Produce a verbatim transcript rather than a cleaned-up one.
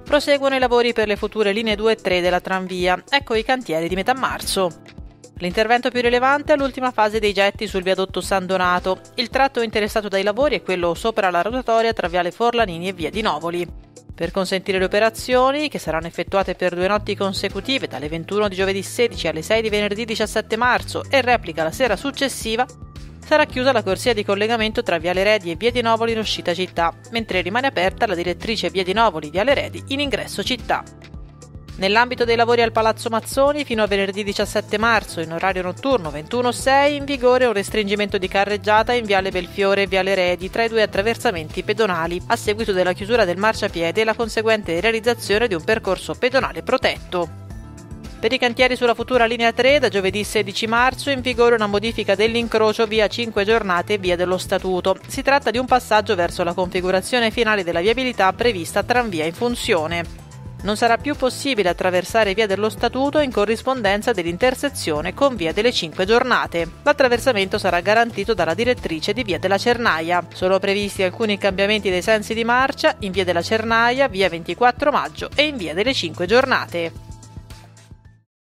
Proseguono i lavori per le future linee due e tre della tranvia, ecco i cantieri di metà marzo. L'intervento più rilevante è l'ultima fase dei getti sul viadotto San Donato. Il tratto interessato dai lavori è quello sopra la rotatoria tra viale Forlanini e via di Novoli. Per consentire le operazioni, che saranno effettuate per due notti consecutive dalle ventuno di giovedì sedici alle sei di venerdì diciassette marzo e replica la sera successiva, sarà chiusa la corsia di collegamento tra Viale Redi e Via di Novoli in uscita città, mentre rimane aperta la direttrice Via di Novoli Viale Redi in ingresso città. Nell'ambito dei lavori al Palazzo Mazzoni, fino a venerdì diciassette marzo, in orario notturno ventuno sei, in vigore un restringimento di carreggiata in Viale Belfiore e Viale Redi tra i due attraversamenti pedonali, a seguito della chiusura del marciapiede e la conseguente realizzazione di un percorso pedonale protetto. Per i cantieri sulla futura linea tre, da giovedì sedici marzo, in vigore una modifica dell'incrocio via cinque giornate e via dello Statuto. Si tratta di un passaggio verso la configurazione finale della viabilità prevista tranvia in funzione. Non sarà più possibile attraversare via dello Statuto in corrispondenza dell'intersezione con via delle Cinque Giornate. L'attraversamento sarà garantito dalla direttrice di via della Cernaia. Sono previsti alcuni cambiamenti dei sensi di marcia in via della Cernaia, via ventiquattro maggio e in via delle Cinque Giornate.